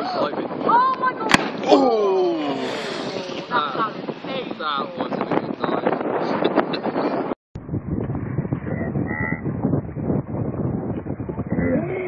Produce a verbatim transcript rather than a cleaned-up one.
diving. Oh my god! Oh! That, That, that, that wasn't a good dive. Yeah.